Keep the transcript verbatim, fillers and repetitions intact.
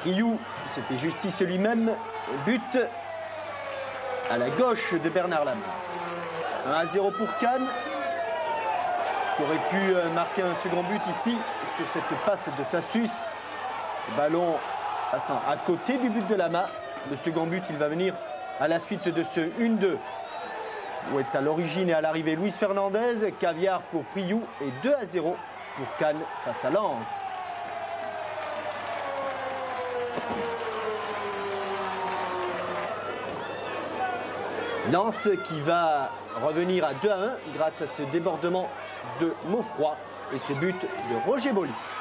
Priou se fait justice lui-même. But à la gauche de Bernard Lama. un à zéro pour Cannes, qui aurait pu marquer un second but ici sur cette passe de Sassus. Le ballon passant à côté du but de Lama. Le second but, il va venir à la suite de ce un deux, où est à l'origine et à l'arrivée Luis Fernandez. Caviar pour Priou et deux à zéro pour Cannes face à Lens. Lens qui va revenir à deux à un grâce à ce débordement de Maufroy et ce but de Roger Boly.